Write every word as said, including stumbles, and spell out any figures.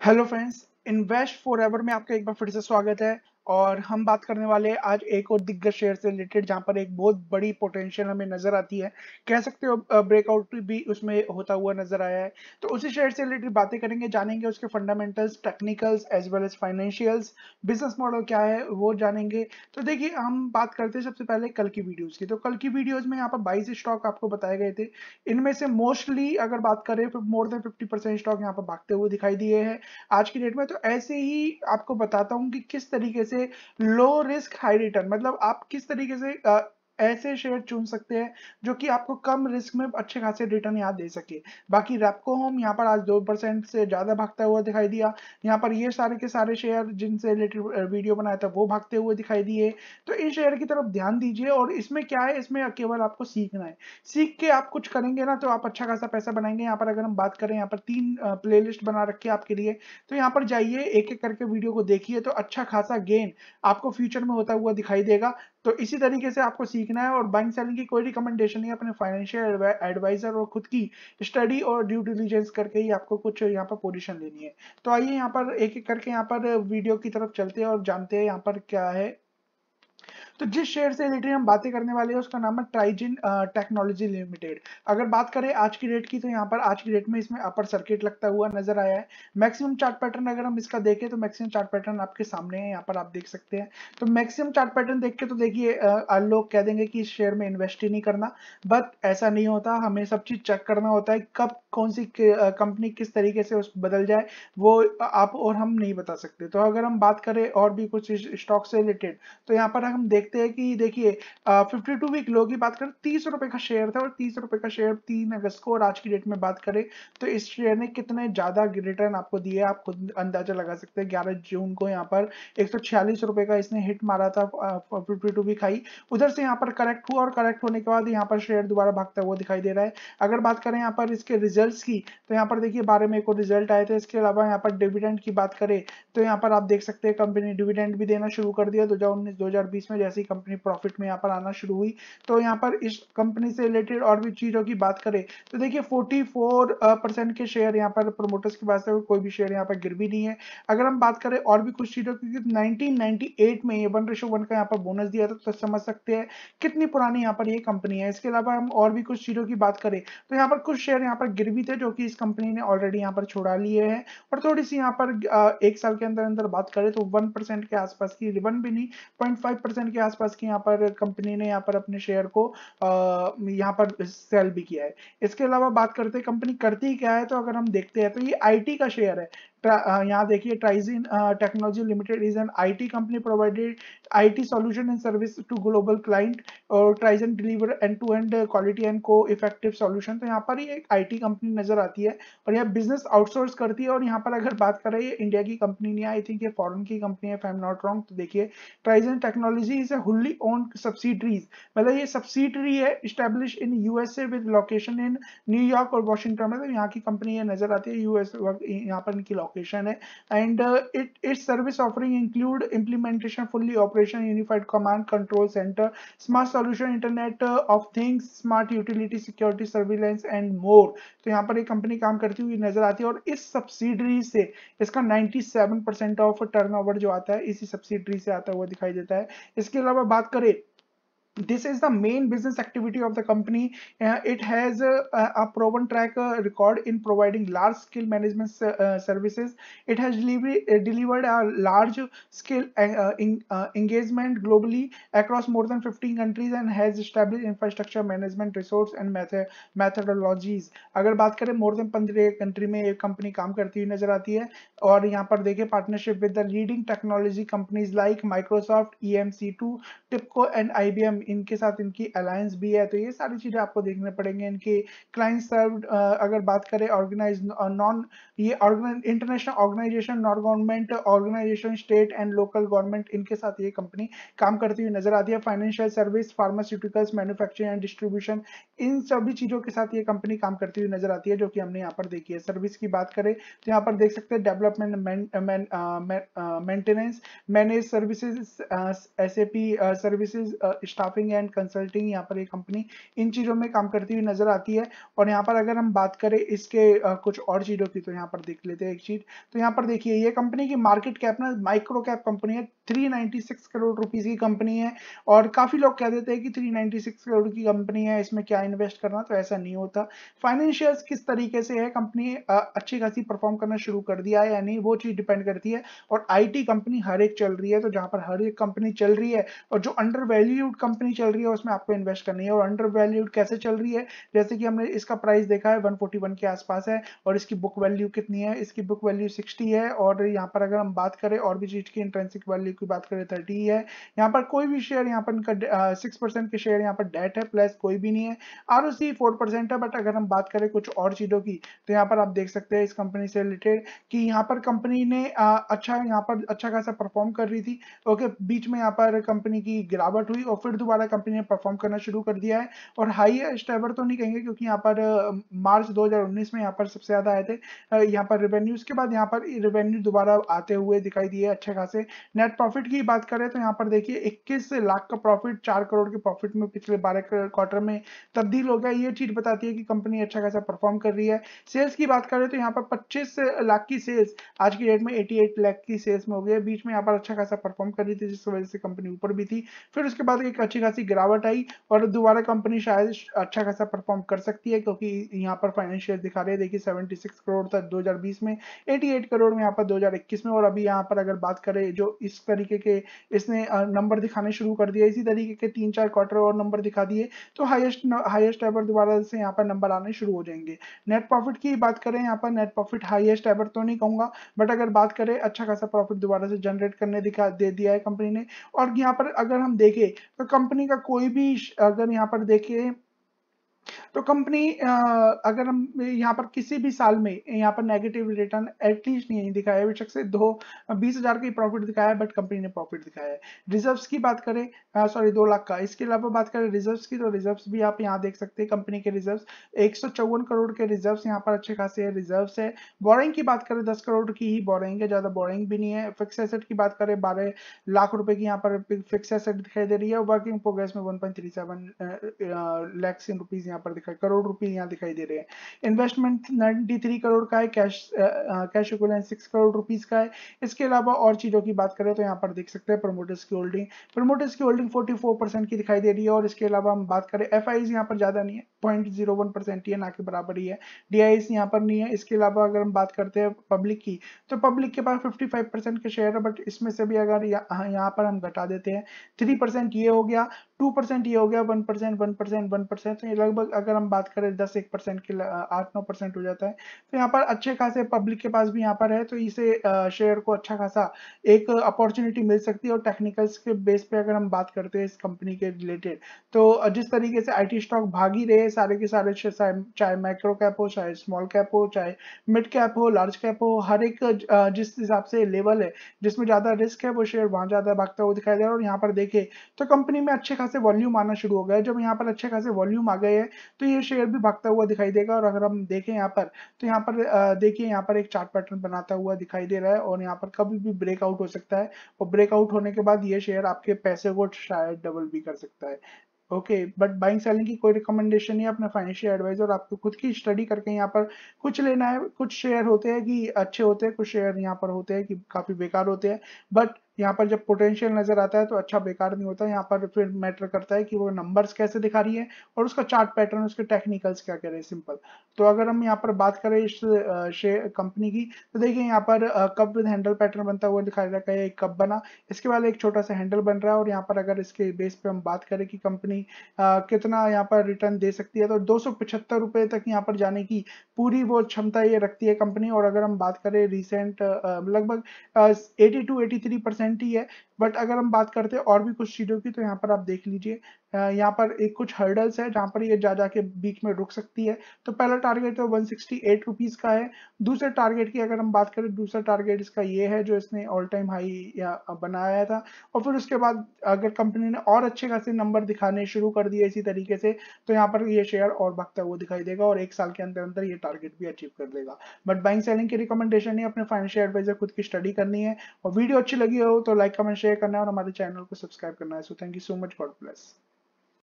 Hello friends, invest forever में आपका एक बार फिर से स्वागत है। और हम बात करने वाले हैं आज एक और दिग्गज शेयर से रिलेटेड, जहां पर एक बहुत बड़ी पोटेंशियल हमें नजर आती है। कह सकते हो ब्रेकआउट भी उसमें होता हुआ नजर आया है। तो उसी शेयर से रिलेटेड बातें करेंगे, जानेंगे उसके fundamentals, technicals as well as financials, business model क्या है वो जानेंगे। तो देखिए, हम बात करते हैं सबसे पहले कल की वीडियोज की। तो कल की वीडियोज में यहाँ पर बाईस स्टॉक आपको बताए गए थे। इनमें से मोस्टली अगर बात करें, more than fifty percent stock यहाँ पर भागते हुए दिखाई दिए हैं आज की डेट में। तो ऐसे ही आपको बताता हूं कि किस तरीके से लो रिस्क हाई रिटर्न, मतलब आप किस तरीके से अ, ऐसे शेयर चुन सकते हैं जो कि आपको कम रिस्क में अच्छे खासे रिटर्न यहाँ दे सके। बाकी रेपको होम यहाँ पर आज दो परसेंट से ज्यादा भागता हुआ दिखाई दिया। यहाँ पर ये सारे के सारे शेयर जिनसे रिलेटेड वीडियो बनाया था वो भागते हुए दिखाई दिए। तो इस शेयर की तरफ ध्यान दीजिए। और इसमें क्या है, इसमें केवल आपको सीखना है। सीख के आप कुछ करेंगे ना तो आप अच्छा खासा पैसा बनाएंगे। यहाँ पर अगर हम बात करें, यहाँ पर तीन प्लेलिस्ट बना रखी है आपके लिए। तो यहाँ पर जाइए, एक एक करके वीडियो को देखिए, तो अच्छा खासा गेन आपको फ्यूचर में होता हुआ दिखाई देगा। तो इसी तरीके से आपको सीखना है। और बाइंग सेलिंग की कोई रिकमेंडेशन नहीं है, अपने फाइनेंशियल एडवाइजर और खुद की स्टडी और ड्यू डिलीजेंस करके ही आपको कुछ यहाँ पर पोजीशन लेनी है। तो आइए यहाँ पर एक एक करके यहाँ पर वीडियो की तरफ चलते हैं और जानते हैं यहाँ पर क्या है। तो जिस शेयर से रिलेटेड हम बातें करने वाले हैं उसका नाम है ट्राइजिन टेक्नोलॉजी लिमिटेड। अगर बात करें आज की डेट की, तो यहाँ पर आज की डेट में इसमें अपर सर्किट लगता हुआ नजर आया है। मैक्सिमम चार्ट पैटर्न अगर हम इसका देखें तो मैक्सिमम चार्ट पैटर्न आपके सामने है, यहाँ पर आप देख सकते हैं। तो मैक्सिमम चार्ट पैटर्न देख के तो देखिए, लोग कह देंगे कि इस शेयर में इन्वेस्ट ही नहीं करना। बट ऐसा नहीं होता, हमें सब चीज चेक करना होता है। कब कौन सी कंपनी किस तरीके से उस बदल जाए वो आप और हम नहीं बता सकते। तो अगर हम बात करें और भी कुछ स्टॉक से रिलेटेड, तो यहाँ पर हम देखते हैं कि देखिए, फिफ्टी टू वीक लो की बात करें, तीस रुपए का शेयर था और तीस रुपए का शेयर तीन अगस्त को। और आज की डेट में बात करें तो इस शेयर ने कितने ज्यादा रिटर्न आपको दिए आप खुद अंदाजा लगा सकते हैं। ग्यारह जून को यहाँ पर एक सौ छियालीस रुपए का इसने हिट मारा था, फिफ्टी टू वीक हाई। उधर से यहाँ पर करेक्ट हुआ और करेक्ट होने के बाद यहाँ पर शेयर दोबारा भागता हुआ दिखाई दे रहा है। अगर बात करें यहाँ पर इसके रिजल्ट्स की, तो यहाँ पर देखिए बारह मई को रिजल्ट आए थे। इसके अलावा यहाँ पर डिविडेंड की बात करें तो यहाँ पर आप देख सकते हैं कंपनी डिविडेंड भी देना शुरू कर दिया दो हज़ार उन्नीस दो हज़ार बीस में, जैसे ही कंपनी प्रॉफिट में यहाँ पर आना शुरू हुई। तो यहाँ पर इस कंपनी से रिलेटेड और भी चीजों की बात करें तो देखिए चौवालीस परसेंट के शेयर यहाँ पर प्रोमोटर्स की बात से कोई भी शेयर यहाँ पर गिर भी नहीं है। अगर हम बात करें और भी कुछ चीजों की, नाइनटीन नाइंटी एट में ये वन रेशो वन का यहाँ पर बोनस दिया था। तो समझ सकते हैं कितनी पुरानी यहाँ पर ये कंपनी है। इसके अलावा हम और भी कुछ चीजों की बात करें तो यहाँ पर कुछ शेयर यहाँ पर गिर भी थे जो कि इस कंपनी ने ऑलरेडी यहाँ पर छोड़ा लिए हैं। और थोड़ी सी यहाँ पर एक साल के अंदर अंदर बात करें तो वन परसेंट के आसपास की, वन भी नहीं, पॉइंट फाइव परसेंट के आसपास की यहाँ पर कंपनी ने यहाँ पर अपने शेयर को यहाँ पर सेल भी किया है। इसके अलावा बात करते हैं कंपनी करती क्या है, तो अगर हम देखते हैं तो ये आईटी का शेयर है। यहाँ देखिए, Trigyn technology limited is an IT company provided IT solution and service to global client. और Trigyn deliver end to end quality and को इफेक्टिव सॉल्यूशन। तो यहाँ पर ये एक आईटी कंपनी नजर आती है और यह बिजनेस आउटसोर्स करती है। और यहाँ पर अगर बात करें, ये इंडिया की कंपनी नहीं है, आई थिंक ये फॉरेन की कंपनी है, if I am not wrong. तो देखिए, Trigyn technology is a wholly owned subsidiaries, मतलब ये सब्सिडरी है establish in USA with location in New York और वॉशिंगटन। मतलब यहाँ की कंपनी है, नजर आती है यूएस, यहाँ पर इनकी लोकेशन है। And it its service offering include implementation fully operation unified command control centre, smart solution, internet of things, smart utility, security, surveillance and more. तो यहाँ पर एक कंपनी काम करती हुई नजर आती है। और इस सब्सिडरी से इसका सत्तानवे परसेंट ऑफ टर्नओवर जो आता है इसी सब्सिडरी से आता हुआ दिखाई देता है। इसके अलावा बात करें, this is the main business activity of the company. Uh, it has a, a proven track uh, record in providing large scale management uh, services. It has delivery, uh, delivered a large scale uh, in, uh, engagement globally across more than fifteen countries and has established infrastructure management resource and method methodologies. अगर बात करें, more then पंद्रह country में एक company काम करती हुई नजर आती है। और यहाँ पर देखिए, partnership with the leading technology companies like Microsoft, E M C two, Tibco and I B M, इनके साथ इनकी अलायंस भी है। तो ये सारी चीजें आपको देखने पड़ेंगे। इनके क्लाइंट सर्व्ड अगर बात करें, ऑर्गेनाइज नॉन ये international organisation, non government organisation, state and local government, इनके साथ ये कंपनी काम करती हुई नजर आती है। Financial service, pharmaceuticals, manufacturing and distribution, इन सभी चीजों के साथ ये कंपनी काम करती हुई नजर आती है, जो कि हमने यहाँ पर देखी है। सर्विस की बात करें तो यहाँ पर देख सकते हैं development, maintenance, manage services, S A P services, staff staffing and consulting यहाँ पर ये कंपनी इन चीज़ों में काम करती हुई नजर आती है। और यहाँ पर अगर हम बात करें इसके uh, कुछ और चीज़ों की, तो यहाँ पर देख लेते हैं एक चीज। तो यहाँ पर देखिए ये कंपनी की मार्केट कैप ना माइक्रो कैप कंपनी है, तीन सौ छियानवे करोड़ रुपीस की कंपनी है। और काफी लोग कह देते हैं कि तीन सौ छियानवे करोड़ की कंपनी है, इसमें क्या इन्वेस्ट करना, तो ऐसा नहीं होता। फाइनेंशियल्स किस तरीके से है, कंपनी अच्छी खासी परफॉर्म करना शुरू कर दिया है या नहीं, वो चीज डिपेंड करती है। और आईटी कंपनी हर एक चल रही है, तो जहां पर हर एक कंपनी चल रही है और जो अंडर वैल्यूड कंपनी चल रही है उसमें आपको इन्वेस्ट करनी है। और अंडर वैल्यूड कैसे चल रही है, जैसे कि हमने इसका प्राइस देखा है एक सौ इकतालीस के आसपास है, और इसकी बुक वैल्यू कितनी है, इसकी बुक वैल्यू साठ है। और यहाँ पर अगर हम बात करें और भी चीज की इंट्रिंसिक वैल्यू की बात करें तीस है। यहाँ पर कोई भी शेयर, यहाँ पर इनका सिक्स परसेंट के शेयर यहाँ पर डेट है, प्लस कोई भी नहीं है। आरओसी फोर परसेंट है। बट अगर हम बात करें कुछ और चीजों की, तो यहाँ पर आप देख सकते हैं इस कंपनी से रिलेटेड कि यहाँ पर कंपनी ने आ, अच्छा यहाँ पर अच्छा खासा परफॉर्म कर रही थी। ओके, बीच में यहाँ पर कंपनी की गिरावट हुई और फिर दोबारा कंपनी ने परफॉर्म करना शुरू कर दिया है। और हाईएस्ट एवर तो नहीं कहेंगे, क्योंकि यहाँ पर मार्च दो हज़ार उन्नीस में यहाँ पर सबसे ज्यादा आए थे यहाँ पर रेवेन्यू। उसके बाद यहाँ पर रेवेन्यू दोबारा आते हुए दिखाई दिए अच्छे खासे। नेट प्रॉफिट की बात करें तो यहाँ पर देखिए इक्कीस लाख का प्रॉफिट चार करोड़ के प्रॉफिट में पिछले बारह क्वार्टर में तब्दील हो गया। ये चीज बताती है कि कंपनी अच्छा खासा परफॉर्म कर रही है। सेल्स की बात करें तो यहाँ पर पच्चीस लाख की सेल्स आज की डेट में अठासी लाख की सेल्स में हो गई। बीच में यहाँ पर अच्छा खासा परफॉर्म कर रही थी, जिस वजह से कंपनी ऊपर भी थी। फिर उसके बाद एक अच्छी खासी गिरावट आई और दोबारा कंपनी शायद अच्छा खासा परफॉर्म कर सकती है, क्योंकि यहाँ पर फाइनेंशियल दिखा रहे हैं देखिए छिहत्तर करोड़ था दो हज़ार बीस में, अठासी करोड़ में यहाँ पर दो हज़ार इक्कीस में। और अभी यहाँ पर अगर बात करें जो इस तरीके के इसने नंबर दिखाने शुरू कर दिया, इसी तरीके के तीन चार क्वार्टर और नंबर दिखा दिए तो हाईएस्ट हाईएस्ट एवर दोबारा से यहाँ पर नंबर आने शुरू हो जाएंगे। नेट प्रॉफिट की बात करें, यहाँ पर नेट प्रॉफिट हाईएस्ट एवर तो नहीं कहूंगा, बट अगर बात करें अच्छा खासा प्रॉफिट दोबारा से जनरेट करने दिखा दे दिया है कंपनी ने। और यहाँ पर अगर हम देखें तो कंपनी का कोई भी अगर यहाँ पर देखें तो कंपनी अगर हम यहाँ पर किसी भी साल में यहाँ पर नेगेटिव रिटर्न एटलीस्ट नहीं दिखाया है, बेशक से दो बीस हजार का प्रॉफिट दिखाया है, बट कंपनी ने प्रॉफिट दिखाया है। रिजर्व्स की बात करें, सॉरी दो लाख का। इसके अलावा बात करें रिजर्व्स की, तो रिजर्व्स भी आप यहाँ देख सकते हैं कंपनी के रिजर्व्स एक सौ चौवन करोड़ के रिजर्व्स यहाँ पर अच्छे खासे रिजर्व्स है। बोरिंग की बात करें दस करोड़ की ही बोरिंग है, ज्यादा बोरिंग भी नहीं है। फिक्स एसेट की बात करें बारह लाख रुपए की यहाँ पर फिक्स एसेट दिखाई दे रही है। वर्किंग प्रोग्रेस में one point three seven lakhs rupees यहाँ पर दिखाई करोड़ रुपए यहाँ दिखाई दे रहे हैं। इन्वेस्टमेंट तिरानवे करोड़ का है, कैश कैश इक्विवेलेंट छह करोड़ रुपीस का है। इसके अलावा और चीजों की बात करें तो यहाँ पर देख सकते हैं प्रमोटर्स की होल्डिंग प्रमोटर्स की होल्डिंग चौवालीस परसेंट की दिखाई दे रही है। और इसके अलावा हम बात करें एफ आई यहाँ पर ज्यादा नहीं है, पॉइंट जीरो वन परसेंट ही है, ना के बराबर ही है। डी आई यहाँ पर नहीं है। इसके अलावा अगर हम बात करते हैं पब्लिक की, तो पब्लिक के पास पचपन परसेंट के शेयर है, बट इसमें से भी अगर यहाँ यहाँ पर हम घटा देते हैं थ्री परसेंट ये हो गया, टू परसेंट ये हो गया, one percent one percent one percent तो ये लगभग अगर हम बात करें दस एक परसेंट के आठ नौ परसेंट हो जाता है। तो यहाँ पर अच्छे खासे पब्लिक के पास भी यहाँ पर है, तो इसे शेयर को अच्छा खासा एक अपॉर्चुनिटी मिल सकती है। और टेक्निकल्स के बेस पे अगर हम बात करते हैं इस कंपनी के रिलेटेड, तो जिस तरीके से आईटी स्टॉक भाग ही रहे सारे के सारे, चाहे माइक्रो कैप हो, चाहे स्मॉल कैप हो, चाहे मिड कैप हो, लार्ज कैप हो, हर एक जिस हिसाब से लेवल है जिसमें ज्यादा रिस्क है वो शेयर वहां ज्यादा भागता हुआ दिखाई दे रहा है। और यहाँ पर देखे तो कंपनी में अच्छे खासे वॉल्यूम आना शुरू हो गया है। जब यहाँ पर अच्छे खासे वॉल्यूम आ गए हैं तो ये शेयर भी भागता हुआ दिखाई देगा। और अगर हम देखें यहाँ पर, तो यहाँ पर देखिए यहाँ पर एक चार्ट पैटर्न बनाता हुआ दिखाई दे रहा है और यहाँ पर कभी भी ब्रेकआउट हो सकता है। और ब्रेकआउट होने के बाद ये शेयर आपके पैसे को शायद डबल भी कर सकता है। ओके, बट बाइंग सेलिंग की कोई रिकमेंडेशन नहीं है, अपने फाइनेंशियल एडवाइजर आपको खुद की स्टडी करके यहाँ पर कुछ लेना है। कुछ शेयर होते हैं कि अच्छे होते हैं, कुछ शेयर यहाँ पर होते हैं कि काफी बेकार होते हैं। बट यहाँ पर जब पोटेंशियल नजर आता है तो अच्छा बेकार नहीं होता। यहाँ पर फिर मैटर करता है कि वो नंबर्स कैसे दिखा रही है और उसका चार्ट पैटर्न, उसके टेक्निकल्स क्या कह रहे हैं, सिंपल। तो अगर हम यहाँ पर बात करें इस शेयर कंपनी की, तो देखिए यहाँ पर कप विद हैंडल पैटर्न बनता हुआ दिखाई रहा है। एक कप बना, इसके बाद एक छोटा सा हैंडल बन रहा है। और यहाँ पर अगर इसके बेस पे हम बात करें कि कंपनी कितना यहाँ पर रिटर्न दे सकती है, तो दो सौ पचहत्तर रुपए तक यहाँ पर जाने की पूरी वो क्षमता ये रखती है कंपनी। और अगर हम बात करें रिसेंट लगभग eighty two eighty three percent ही है। बट अगर हम बात करते हैं और भी कुछ चीजों की, तो यहाँ पर आप देख लीजिए यहाँ पर एक कुछ हर्डल्स है जहां पर ये जा जाके बीच में रुक सकती है। तो पहला टारगेट तो वन सिक्सटी एट रुपीस का है। दूसरे टारगेट की अगर हम बात करें, दूसरा टारगेट इसका ये है जो इसने ऑल टाइम हाई बनाया था। और फिर उसके बाद अगर कंपनी ने और अच्छे खासे नंबर दिखाने शुरू कर दिए इसी तरीके से, तो यहाँ पर ये शेयर और भागता हुआ दिखाई देगा और एक साल के अंदर अंदर ये टारगेट भी अचीव कर देगा। बट बाइंग सेलिंग की रिकमेंडेशन है, अपने फाइनेंशियल एडवाइजर खुद की स्टडी करनी है। और वीडियो अच्छी लगी हो तो लाइक कमेंट शेयर करना है और हमारे चैनल को सब्सक्राइब करना है। So thank you so much, God bless.